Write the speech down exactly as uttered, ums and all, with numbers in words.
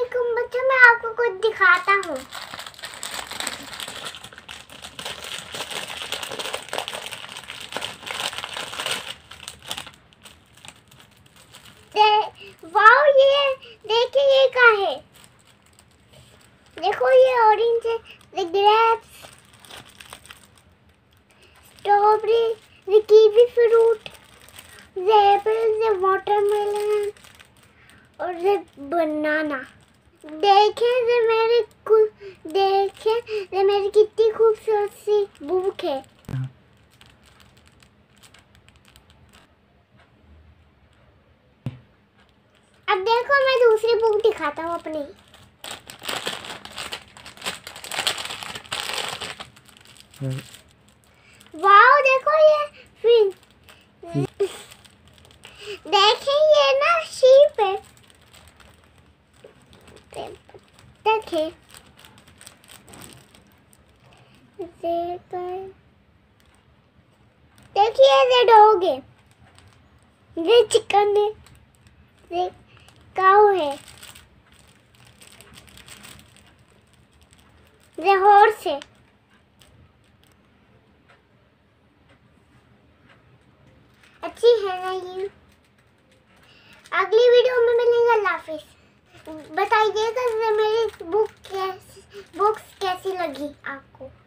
अस्सलामुअलैकुम बच्चों, मैं आपको कुछ दिखाता हूँ। वाओ, ये देखिए ये क्या है। देखो ये ऑरेंज है, the grapes, strawberry, the kiwi fruit, the apple, the watermelon और the banana। देखें ये मेरी देखें ये मेरी कितनी खूबसूरत सी बुक है। अब देखो मैं दूसरी बुक दिखाता हूँ अपनी। वाओ देखो ये फिर देखें ये ना शीप है। देखें देखिए ये डॉग है, ये चिकन है, ये काऊ है, ये हॉर्स है। अच्छी है ना ये। अगली वीडियो में मिलेंगे। अल्लाह हाफिज़। बताइएगा मेरी बुक कैसी बुक्स कैसी लगी आपको।